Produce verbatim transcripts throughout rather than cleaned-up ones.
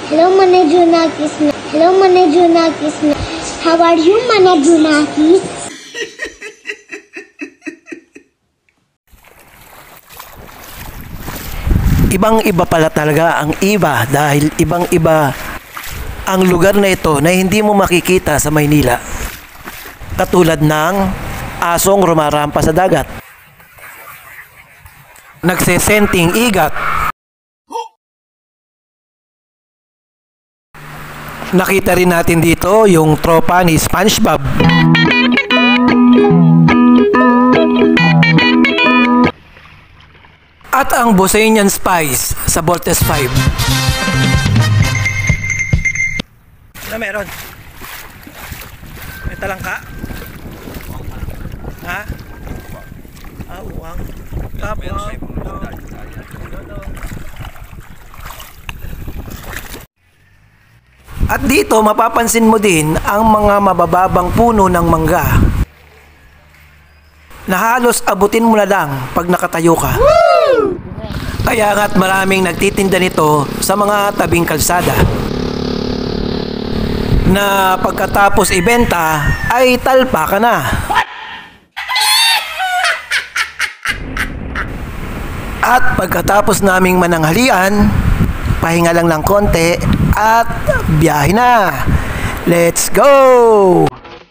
Hello, Mana Junakis. Hello, Mana Junakis. How are you, Mana Junakis? Ibang-iba pala talaga ang Iba dahil ibang-iba ang lugar na ito na hindi mo makikita sa Maynila. Katulad ng asong rumarampa sa dagat, nagsesenting igat, nakita rin natin dito yung tropa ni SpongeBob. At ang Bosanian Spice sa Voltes five. Ano meron? May talangka? Ha? Ah, uwang. Tapos, at dito mapapansin mo din ang mga mabababang puno ng mangga na halos abutin mo na lang pag nakatayo ka. Kaya nga't maraming nagtitinda nito sa mga tabing kalsada na pagkatapos ibenta ay talpa ka na. At pagkatapos naming mananghalian, pahinga lang ng konti at biyahe na. Let's go!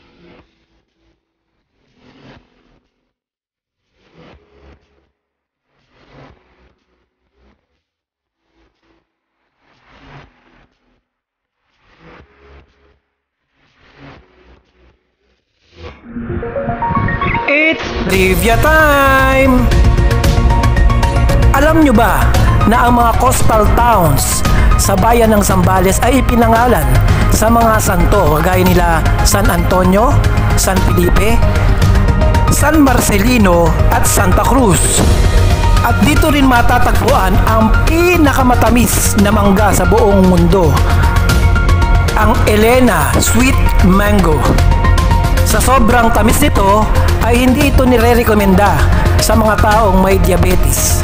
It's trivia time! Alam nyo ba na ang mga coastal towns sa bayan ng Zambales ay ipinangalan sa mga santo gaya nila San Antonio, San Felipe, San Marcelino at Santa Cruz. At dito rin matatagpuan ang pinakamatamis na mangga sa buong mundo, ang Elena Sweet Mango. Sa sobrang tamis nito ay hindi ito nire-rekomenda sa mga taong may diabetes.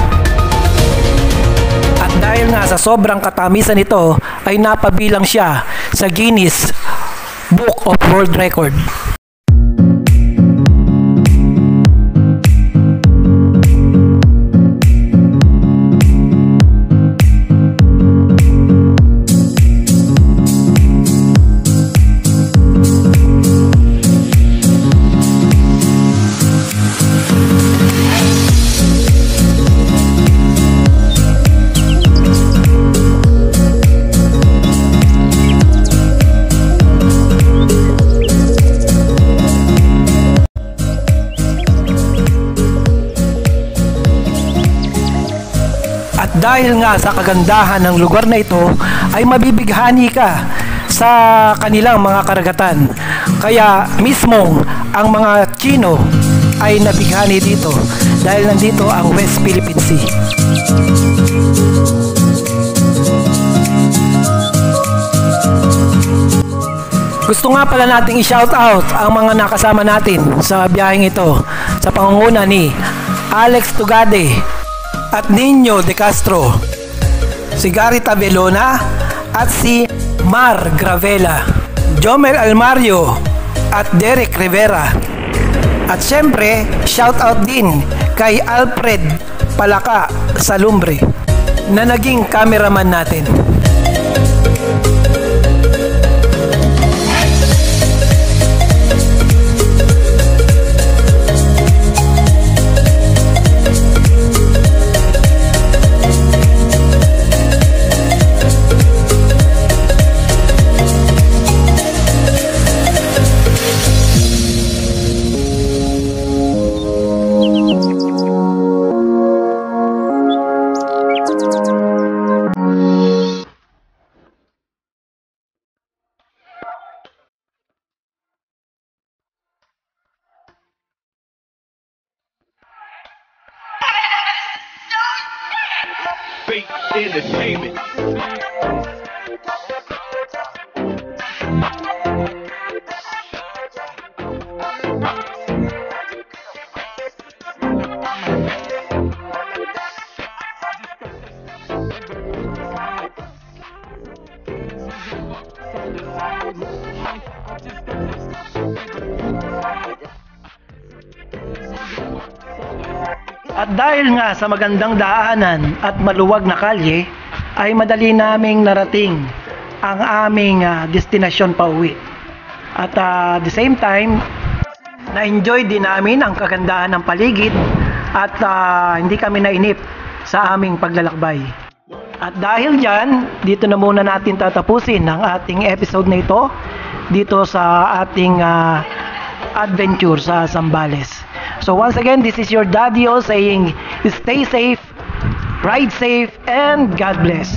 At dahil nga sa sobrang katamisan nito ay napabilang siya sa Guinness Book of World Record. Dahil nga sa kagandahan ng lugar na ito ay mabibighani ka sa kanilang mga karagatan. Kaya mismong ang mga Chino ay nabighani dito dahil nandito ang West Philippine Sea. Gusto nga pala nating i-shout out ang mga nakasama natin sa biyaheng ito sa pangunguna ni Alex Tugade at Nino De Castro, si Gary Tabelona at si Mar Gravela, Jomel Almario at Derek Rivera. At syempre, shout out din kay Alfred Palaka Salumbre na naging cameraman natin. At dahil nga sa magandang daanan at maluwag na kalye, ay madali naming narating ang aming uh, destinasyon pauwi. At uh, the same time, na-enjoy din namin ang kagandahan ng paligid at uh, hindi kami nainip sa aming paglalakbay. At dahil dyan, dito na muna natin tatapusin ang ating episode na ito dito sa ating uh, adventure sa Zambales. So once again, this is your Daddy O saying, stay safe, ride safe, and God bless.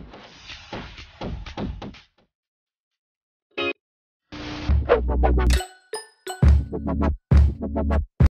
Thank you.